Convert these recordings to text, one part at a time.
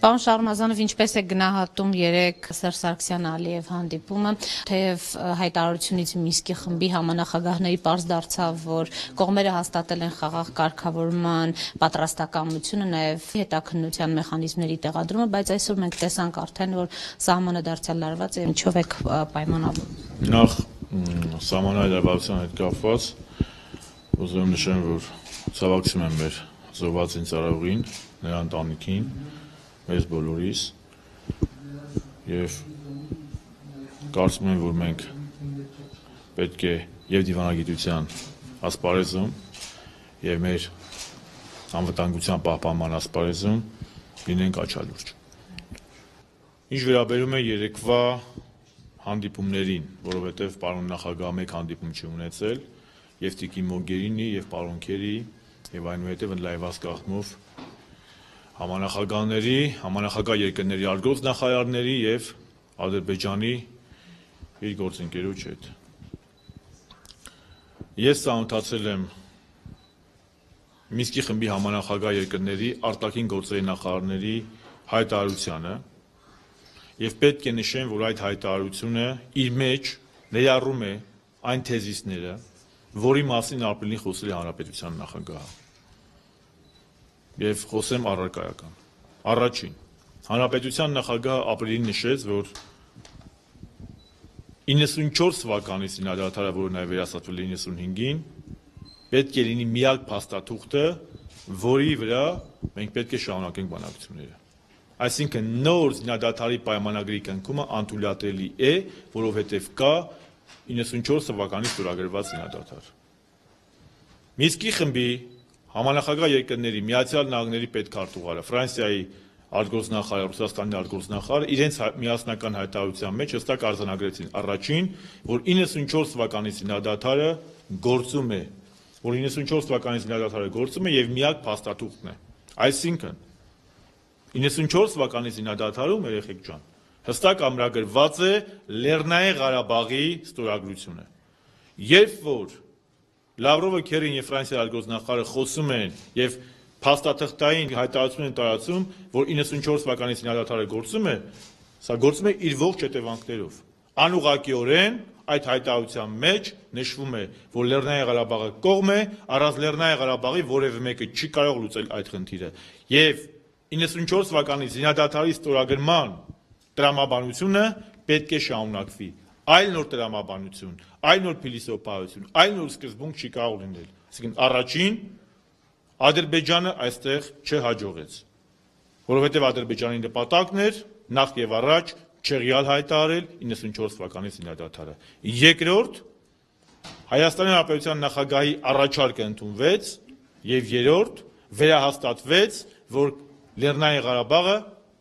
Պարոն Շահրամազանով, ինչպես է գնահատում երեկ Սերժ Սարգսյան-Ալիև հանդիպումը, թեև հայտարարությունից Մինսկի խմբի համանախագահների պարզ դարձավ, որ կողմերը հաստատել են խաղաղ կարգավորման պատրաստակամությունը, նաև հետաքննության մեխանիզմների տեղադրումը, բայց այսօր մենք տեսանք արդեն, որ սահմանը դարձյալ լարված է, ինչով եք պայմանավորվում։ Նախ սահմանահայտարարության հետ կապված ուզում եմ նշեմ, որ ցավակցում եմ մեր զոհված զինծառայողին, նրա ընտանիքին, մեզ բոլորիս եւ կարծում եմ, որ մենք պետք է եւ դիվանագիտության ասպարեզում եւ մեր անվտանգության պահպանման ասպարեզում լինենք աչալուրջ։ Ինչ վերաբերում է երեկվա հանդիպումներին, որովհետեւ պարոն նախագահը մեկ հանդիպում չի ունեցել եւ Տիկին Մոգերինի եւ պարոն Քերի եւ այնուհետեւ լայված կազմով համանախագահների, համանախագահ երկրների արտգործնախարարների եւ Ադրբեջանի իր գործընկերոջ հետ։ Ես ծանոթացել եմ Մինսկի խմբի համանախագահ երկրների արտաքին գործերի նախարարների հայտարարությանը եւ պետք է նշեմ, որ այդ հայտարարությունը իր մեջ ներառում է այն թեզիսները, որի մասին ապրիլին խոսել է Հանրապետության նախագահը։ Եվ խոսեմ առարկայական։ Առաջին, Հանրապետության նախագահը ապրիլին նշեց, որ 94 թվականի զինադատարը, որը նաև վերահաստատվել է 95-ին, պետք է լինի միակ փաստաթուղթը, որի վրա մենք պետք է շարունակենք բանակցությունները։ Այսինքն նոր զինադատարի պայմանագրի կնքումը անթույլատրելի է, որովհետև կա 94 թվականի ստորագրված զինադատար։ Մինսկի խմբի համանախագահ երկրների Միացյալ Նահանգների պետքարտուղարը, Ֆրանսիայի արտգործնախարարը, Ռուսաստանի արտգործնախարարը իրենց միասնական հայտարարության մեջ հստակ արձանագրեցին առաջին, որ 94 թվականի զինադատարը գործում է, եւ միակ փաստաթուղթն է։ Այսինքն 94 թվականի զինադատարում, երեխեք ջան, հստակ ամրագրված է Լեռնային Ղարաբաղի ստորագրությունը։ Երբ որ Լավրովը, Քերին եւ Ֆրանսիայի արտգործնախարարը խոսում են եւ փաստաթղթային հայտարարություն են տարածում, որ 94 թվականի զինադատարը գործում է, սա գործում է իր ողջ հետևանքներով։ Անուղղակիորեն այդ հայտարարության մեջ նշվում է, որ Լեռնային Ղարաբաղը կողմ է, առանց Լեռնային Ղարաբաղի որևէ մեկը չի կարող լուծել այդ խնդիրը։ Եվ 94 թվականի զինադատարի ստորագրման տրամաբանությունը պետք է շարունակվի։ Այլ նոր տրամաբանություն, այլ նոր փիլիսոփայություն, այլ նոր սկզբունք չի կարող լինել։ Այսինքն առաջին Ադրբեջանը այստեղ չհաջողեց, որովհետև Ադրբեջանի նպատակն էր նախ եւ առաջ չեղյալ հայտարարել 94 թվականի զինադատարը։ Երկրորդ, Հայաստանի Հանրապետության նախագահի առաջարկը ընդունվեց եւ երրորդ, վերահաստատվեց, որ Լեռնային Ղարաբաղը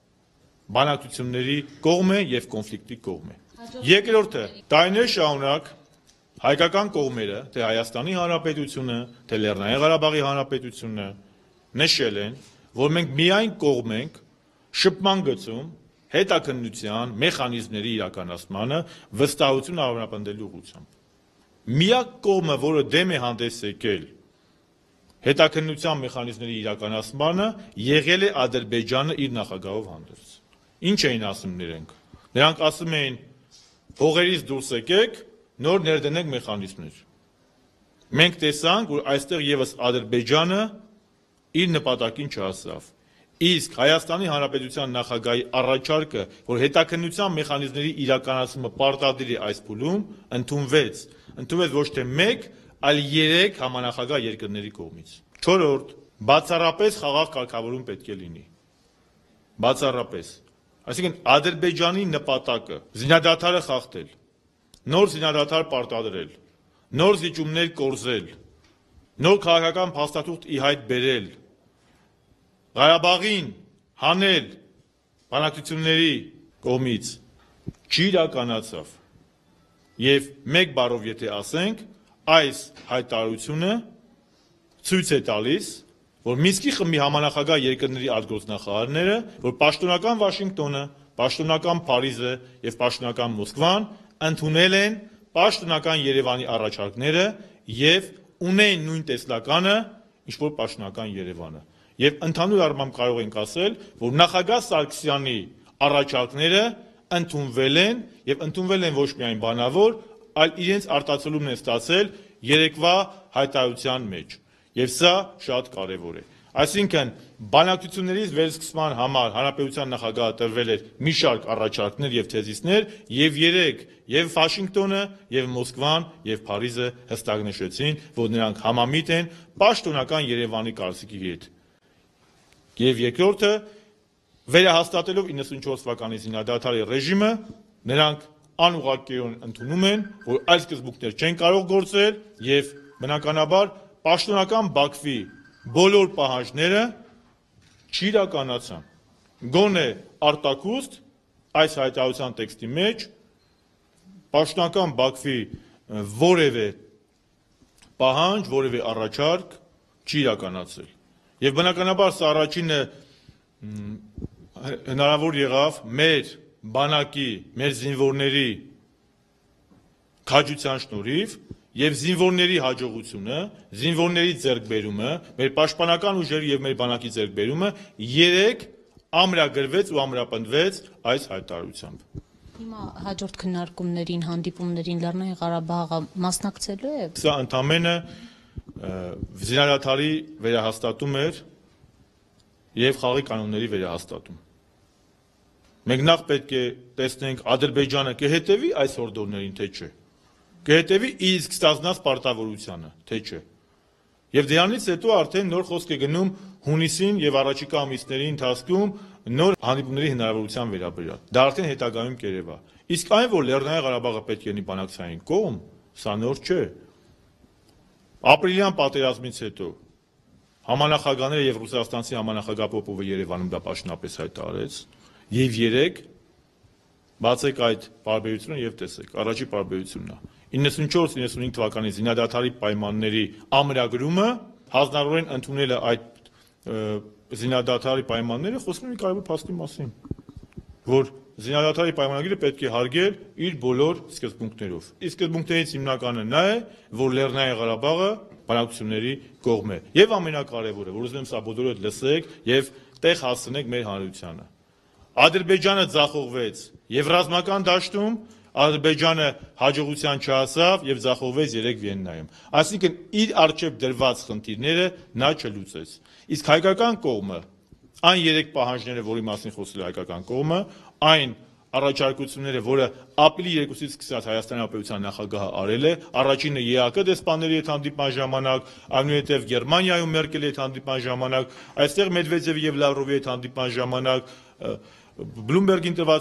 բանակցությունների կողմ է եւ կոնֆլիկտի կողմ է։ Երկրորդը, տարիներ շարունակ հայկական կողմերը, թե Հայաստանի Հանրապետությունը, թե Լեռնային Ղարաբաղի Հանրապետությունը նշել են, որ մենք միայն կողմ ենք շփման գծում հետաքննության մեխանիզմների իրականացմանը վստահություն ամրապնդելու ուղղությամբ։ Միակ կողմը, որը դեմ է հանդես եկել հետաքննության մեխանիզմների իրականացմանը, եղել է Ադրբեջանը իր նախագահով հանդերձ։ Ինչ էին ասում նրանք։ Նրանք ասում էին հողերից դուրս եկեք, նոր ներդնենք մեխանիզմներ։ Մենք տեսանք, որ այստեղ եւս Ադրբեջանը իր նպատակին չհասավ։ Իսկ Հայաստանի Հանրապետության նախագահի առաջարկը, որ հետաքննության մեխանիզմների իրականացումը պարտադիր է այս փուլում, ընդունվեց ոչ թե 1, այլ 3 համանախագահ երկրների կողմից։ Չորրորդ, բացառապես խաղաղ կարգավորում պետք է լինի։ Բացառապես։ Այսինքն Ադրբեջանի նպատակը զինադատարը խախտել, նոր զինադատար պարտադրել, նոր զիջումներ կորզել, նոր քաղաքական փաստաթուղթ ի հայտ բերել, Ղարաբաղին հանել բանակցությունների կողմից չի իրականացավ։ Եվ մեկ բառով եթե ասենք, այս հայտարարությունը ցույց է տալիս, որ Մինսկի խմբի համանախագահ երկրների արտգործնախարարները, որ պաշտոնական Վաշինգտոնը, պաշտոնական Փարիզը եւ պաշտոնական Մոսկվան ընդունել են պաշտոնական Երևանի առաջարկները եւ ունեն նույն տեսլականը, ինչ որ պաշտոնական Երևանը։ Եվ ընդհանուր առմամբ կարող ենք ասել, որ նախագահ Սարգսյանի առաջարկները ընդունվել են եւ ընդունվել են ոչ միայն բանավոր, այլ իրենց արտացոլումն է ստացել երեկվա հայտարարության մեջ։ Եվ սա շատ կարևոր է։ Այսինքն բանակցություններից վերսկսման համար հանրապետության նախագահը տրվել էր մի շարք առաջարկներ եւ թեզիսներ եւ երեք եւ Վաշինգտոնը եւ Մոսկվան եւ Փարիզը հստակ նշեցին, որ նրանք համամիտ են պաշտոնական Երևանի կարծիքի հետ։ Եվ երկրորդը վերահաստատելով 94 թվականի զինադադարի ռեժիմը, նրանք անուղղակիորեն ընդունում են, որ այս սկզբունքներ չեն կարող գործել եւ բնականաբար պաշտոնական Բաքվի բոլոր պահանջները չիրականացան։ Գոնե արտակուստ այս հայտարարության տեքստի մեջ պաշտոնական Բաքվի որևէ պահանջ, որևէ առաջարկ չի իրականացել։ Եվ բնականաբար սա առաջինը հնարավոր եղավ մեր բանակի, մեր զինվորների քաջության շնորհիվ եւ զինվորների հաջողությունը, զինվորների ձեռքբերումը, մեր պաշտպանական ուժերի եւ մեր բանակի ձեռքբերումը 3 ամրագրվեց ու ամրապնդվեց այս հայտարարությամբ։ Հիմա հաջորդ քննարկումներին, հանդիպումներին Լեռնային Ղարաբաղը մասնակցելու է։ Սա ընդամենը զինադադարի վերահաստատում էր եւ խաղի կանոնների վերահաստատում։ Մենք նախ պետք է տեսնենք Ադրբեջանը կհետևի այս հորդորներին, թե չէ։ Կհետևի իսկ ստանձնած պարտավորությանը, թե չէ։ Եվ դրանից հետո արդեն նոր խոսք է գնում հունիսին եւ առաջիկա ամիսների ընթացքում նոր հանդիպումների հնարավորության վերաբերյալ։ Դա արդեն հետագայում կերևա։ Իսկ այն, որ Լեռնային Ղարաբաղը պետք է լինի բանակցային կողմ, սա նոր չէ։ Ապրիլյան պատերազմից հետո համանախագահները եւ ռուսաստանցի համանախագահ Պոպովը Երևանում դա պաշտոնապես հայտարարեց, եւ 3 բացեք այդ բարբերությունը եւ տեսեք, առաջի բարբերությունն է 94-95 թվականի զինադադարի պայմանների ամրագրումը, հանձնարարորեն ընդունելը այդ զինադադարի պայմանները խոսում են կարևոր փաստի մասին, որ զինադադարի պայմանագիրը պետք է հարգել իր բոլոր սկզբունքներով։ Իսկ սկզբունքներից հիմնականը նա է, որ Լեռնային Ղարաբաղը բանակցությունների կողմ է։ Եվ ամենակարևորը, որ ուզում եմ սա բոլորը լսեք եւ տեղ հասցնեք մեր հանրությանը։ Ադրբեջանը ձախողվեց եւ ռազմական դաշտում Ադրբեջանը հաջողության չհասավ եւ ձախողվեց 3 Վիեննայում։ Այսինքն իր արժեվ դրված խնդիրները նա չլուծեց։ Իսկ հայկական կողմը այն 3 պահանջները, որի մասին խոսել է հայկական կողմը, այն առաջարկությունները, որը ապրիլի 2-ից սկսած Հայաստանի Հանրապետության նախագահը արել է, առաջինը ԵԱԿ դեսպանների հետ հանդիպման ժամանակ, այնուհետև Գերմանիայում Մերկելի հետ հանդիպման ժամանակ, այստեղ Մեդվեդևի եւ Լավրովի հետ հանդիպման ժամանակ, Բլումբերգին տված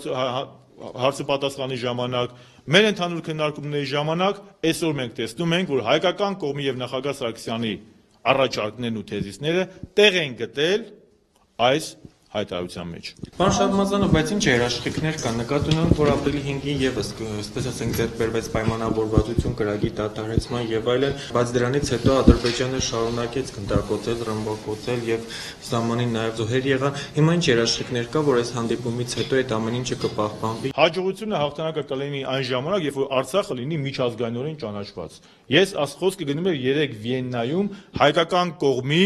հարցը պատասխանի ժամանակ, մեր ընդհանուր քննարկումների ժամանակ, այսօր մենք տեսնում ենք, որ հայկական կողմի եւ նախագահ Սարգսյանի առաջարկներն ու թեզիսները տեղ են գտել այս հայտարարության մեջ։ Պարոն Շահմազանov, բայց ինչ երաշխիքներ կան, նկատի ունենք, որ ապրիլի 5-ին եւս, այսպես ասենք, ձեռք բերվեց պայմանավորվածություն, կրակի դադարեցման եւ այլն, բայց դրանից հետո Ադրբեջանը շարունակեց գնդակոծել, ռմբակոծել եւ սահմանին նաեւ զոհեր եղան։ Հիմա ինչ երաշխիքներ կա, որ այս հանդիպումից հետո այդ ամեն ինչը կպահպանվի։ Հաջողությունը հաղթանակը կլինի այն ժամանակ, երբ որ Արցախը լինի միջազգայինորեն ճանաչված։ Ես այս խոսքը գնում եմ 3 Վիեննայում հայկական կողմի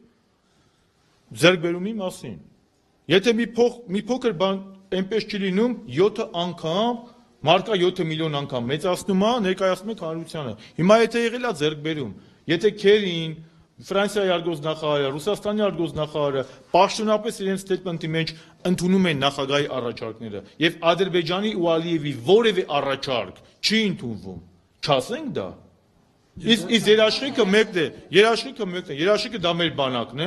ձեռքբերումի մասին։ Եթե մի փոքր բան այնպես չի լինում 7 անգամ, մարկա 7 միլիոն անգամ մեծացնում է, ներկայացնում եք հանրությանը։ Հիմա եթե եղել է ձեռքբերում, եթե Քերին, Ֆրանսիայի արտգործնախարարը, Ռուսաստանի արտգործնախարարը պաշտոնապես իրենց ստեյթմենտի մեջ ընդունում են նախագահի առաջարկները, եւ Ադրբեջանի ու Ալիևի որևէ առաջարկ չի ընդունվում, չասենք դա։ Իսկ երաշխիքը մեկն է, երաշխիքը դա մեր բանակն է։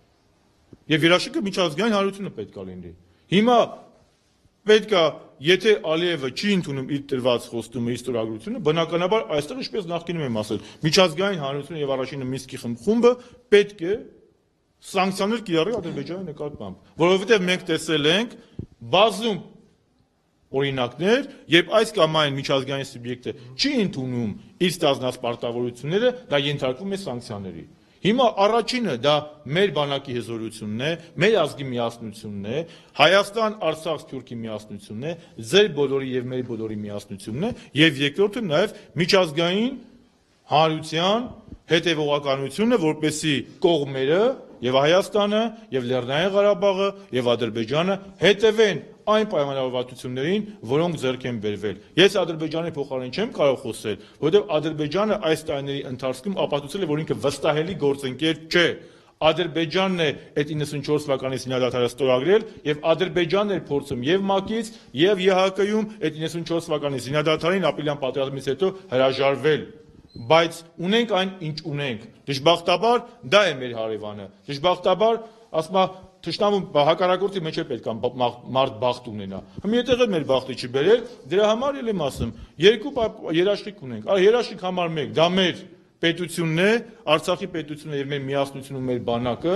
Եվ երաշխիքը միջազգային հանրությունը պետք է լինի։ Հիմա պետք է, եթե Ալիևը չի ընդունում իր տրված խոստումը, իր ստորագրությունը, բնականաբար այստեղ ինչպես նախկինում եմ ասել, միջազգային հանրությունը եւ առաջինը Մինսկի խումբը պետք է սանկցիաներ կիրառի Ադրբեջանի նկատմամբ, որովհետեւ մենք տեսել ենք բազում օրինակներ, երբ այս կամ այն միջազգային սուբյեկտը չի ընդունում իր ստանձնած պարտավորությունները, դա ենթարկվում է սանկցիաների։ Հիմա առաջինը դա մեր բանակի հզորությունն է, մեր ազգի միասնությունն է, Հայաստան-Արցախ-Թուրքի միասնությունն է, ձեր բոլորի եւ մեր բոլորի միասնությունն է, եւ երկրորդը նաեւ միջազգային հանրության հետևողականությունը, որպեսզի կողմերը եւ Հայաստանը, եւ Լեռնային Ղարաբաղը, եւ Ադրբեջանը հետևեն այն պայմանավորվածություններին, որոնք ձեռք են բերվել։ Ես Ադրբեջանի փոխարեն չեմ կարող խոսել, որովհետեւ Ադրբեջանը այս տարիների ընթացքում ապացուցել է, որ ինքը վստահելի գործընկեր չէ։ Ադրբեջանն է այդ 94 թվականի զինադատարը ստորագրել եւ Ադրբեջանն էր փորձում եւ ՄԱԿ-ից եւ ԵՀԿ-ում այդ 94 թվականի զինադատարին ապրիլյան պատերազմից հետո հրաժարվել։ Բայց ունենք այն, ինչ ունենք։ Դժբախտաբար դա է մեր հարևանը։ Դժբախտաբար, ասում եմ, թշնամու հակառակորդի մեջ է պետք է մարդ բախտ ունենա։ Մի այդտեղ էլ մեր բախտը չի բերել, դրա համար էլ եմ ասում, երկու երաշխիք ունենք։ Երաշխիք համար 1, դա մեր պետությունն է, Արցախի պետությունը եւ մեր միասնությունը, մեր բանակը,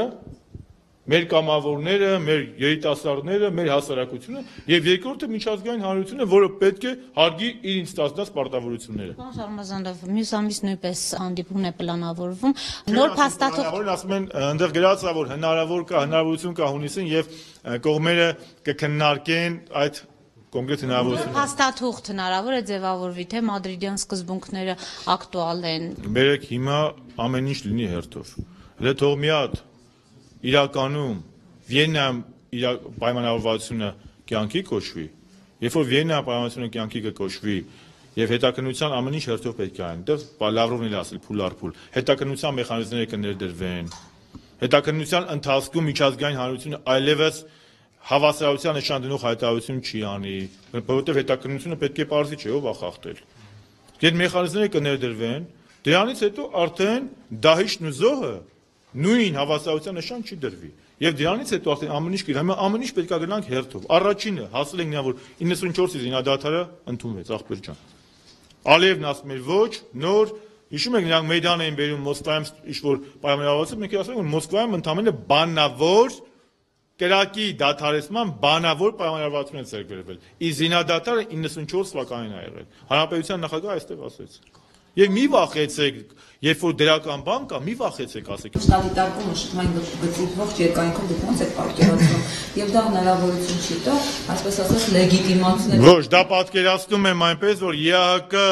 մեր կամավորները, մեր երիտասարդները, մեր հասարակությունը եւ երկրորդը միջազգային հանրությունը, որը պետք է հարգի իր ինձ ստացած պարտավորությունները։ Պարոն Շարմազանով, մյուս ամիս նույնպես հանդիպումն է պլանավորվում։ Նոր փաստաթուղթ ասում են, այնտեղ գրած է, որ հնարավորություն կա հունիսին եւ կողմերը կքննարկեն այդ կոնկրետ հնարավորությունը։ Փաստաթուղթ հնարավոր է ձևավորվի, թե մադրիդյան սկզբունքները ակտուալ են։ Բերեք հիմա ամեն ինչ լինի հերթով։ Հələ թող մի հատ իրականում Վիեննայում պայմանավորվածությունը կյանքի կոչվի, երբ որ Վիեննայում պայմանավորվածությունը կյանքի կոչվի եւ հետաքննության ամեն ինչ հերթով պետք է այնտեղ Լավրովն էլ ասել փուլ առ փուլ, հետաքննության մեխանիզմները կներդրվեն, հետաքննության ընթացքում միջազգային հանրությունը այլևս հավասարության նշան դնող հայտարարություն չի անի, որովհետեւ հետաքննությունը պետք է պարզի չէ ով ախախտել։ Այդ մեխանիզմները կներդրվեն, դրանից հետո արդեն դահիճն ու զոհը նույն հավասարության նշան չի դրվի։ Եվ դրանից հետո արդեն ամեն ինչ ամեն ինչ պետք է գնանք հերթով։ Առաջինը հասել ենք նա, որ 94-ի զինադատարը ընդունվեց Աղբեր ջան։ Ալիևն ասում էր ոչ, նոր, հիշում եք նրանք մեյդան էին բերում Մոսկվայում ինչ-որ պայմանավորվածություն, մենք ասում ենք, որ Մոսկվայում ընդամենը բանավոր կրակի դադարեցման բանավոր պայմանավորվածություն է ձեռք բերվել։ Իսկ զինադատարը 94 թվականին է եղել։ Հանրապետության նախագահը այստեղ ասեց։ Եվ մի վախեցեք, երբ որ դրական բան կա, մի վախեցեք, ասեք։ Շտաբիտարկումը շփման գծուղ երկայնքում դուք ոնց եք պատկերացնում, եւ դա հնարավորություն չի տա, այսպես ասած, լեգիտիմացնել։ Ոչ, դա պատկերացնում եմ այնպես, որ ԵԱՀԿ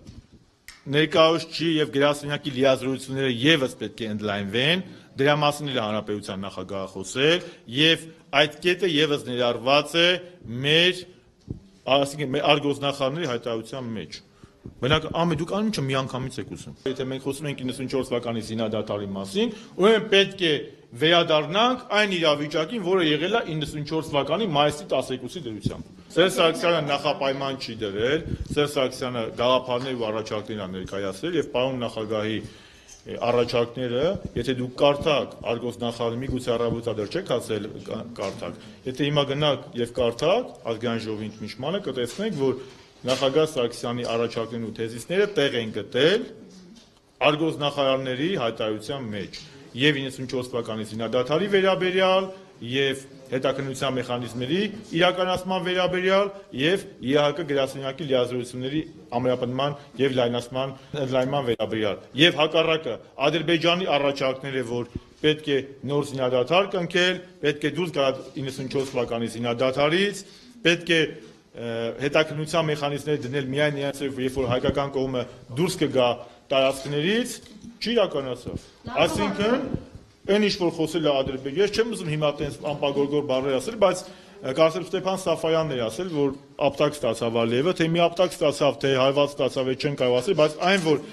ներկայուս չի եւ գրասենյակի լիազորությունները եւս պետք է ընդլայնվեն, դրա մասին էլ հանրապետության նախագահը խոսել եւ այդ կետը եւս ներառված է մեր, ասենք, մեր արգոսնախարարների հայտարարության մեջ։ Մենակ դուք անում ինչ միանգամից եք ուզում։ Եթե մենք խոսում ենք 94 թվականի զինադատարի մասին, ուրեմն պետք է վերադառնանք այն իրավիճակին, որը եղել է 94 թվականի մայիսի 12-ի դրությամբ։ Սերժ Սարգսյանը նախապայման չի դրել, Սերժ Սարգսյանը գաղափարներ ու առաջարկներ ա ներկայացրել եւ պարոն նախագահի առաջարկները, եթե դուք կարդաք արգոսնախարարի միգուցե առավոտադեռ չեք ասել կարդաք, եթե հիմա գնաք եւ կարդաք ազգային ժողովի ընդմիջմանը կտեսնեք, որ նախագահ Սարգսյանի առաջարկներն ու թեզիսները տեղ են գտել արգոսնախարարների հայտարարության մեջ եւ 94 թվականի զինադատարի վերաբերյալ եւ հետաքննության մեխանիզմների իրականացման վերաբերյալ եւ ԵԱՀԿ գրասենյակի լիազորությունների ամրապնդման եւ լայնման վերաբերյալ եւ հակառակը Ադրբեջանի առաջարկները, որ պետք է նոր զինադատար կնքել, պետք է դուրս գալ 94 թվականի զինադատարից, պետք է հետաքննության մեխանիզմները դնել միայն նրանցով, երբ որ հայկական կողմը դուրս կգա տարածքներից, չի իրականացավ։ Այսինքն, այն ինչ որ խոսել է Ադրբեջանը, ես չեմ ուզում հիմա տենց անպագորգոր բառեր ասել, բայց կարծեմ Ստեփան Սաֆայանն էր ասել, որ ապտակ ստացավ Ալիևը, թե մի ապտակ ստացավ, թե հարված ստացավ, չեն կարող ասել, բայց այն որ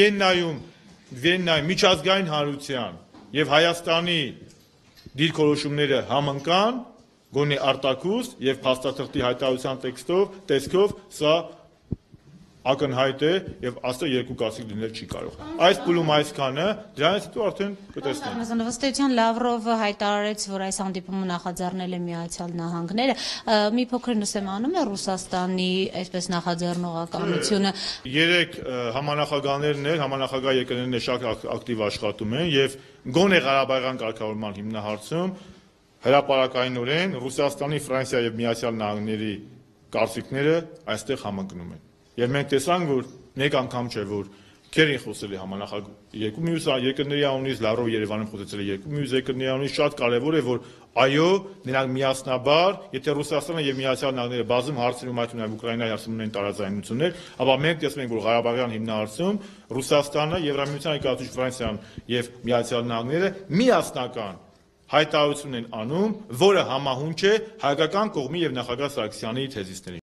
Վիեննայում միջազգային հանրության եւ Հայաստանի դիրքորոշումները համընկան, գոնե արտակուստ եւ փաստաթղթի հայտարարության տեսքով սա ակնհայտ է եւ աստղ երկու կասիկ լինել չի կարող։ Այս փուլում այսքանը, դրանից հետո արդեն կտեսնենք։ Ըստ էության Լավրովը հայտարարեց, որ այս հանդիպումը նախաձեռնել է Միացյալ Նահանգները, մի փոքր նսեմանում է Ռուսաստանի այսպես նախաձեռնողականությունը։ 3 համանախագահներն են, համանախագահ եկեղեցիներն շատ ակտիվ աշխատում են եւ գոնե Ղարաբաղյան կարգավորման հիմնահարցում հրապարակայնորեն Ռուսաստանի, Ֆրանսիա եւ Միացյալ Նահանգների կարծիքները այստեղ համընկնում են։ Եվ մենք տեսանք, որ մեկ անգամ չէ, որ Քերին խոսել է համանախագահ երկու մյուս երկրների անունից, Լավրով Երևանում խոսեցել է երկու մյուս երկրների անունից, շատ կարևոր է, որ այո, նրանք միասնաբար, եթե Ռուսաստանը եւ Միացյալ Նահանգները բազում հարցերում, այդ ունեն Ուկրաինայի հարցում ունեն տարաձայնություններ, ապա մենք տեսնում ենք, որ Ղարաբաղյան հիմնահարցում Ռուսաստանը, Եվրամիության ներկայացուցիչ Ֆրանսիան եւ Միացյալ Նահանգները միասնական հայտարարություն են անում, որը համահունչ է հայկական կողմի եւ նախագահ Սարգսյանի թեզիսներին։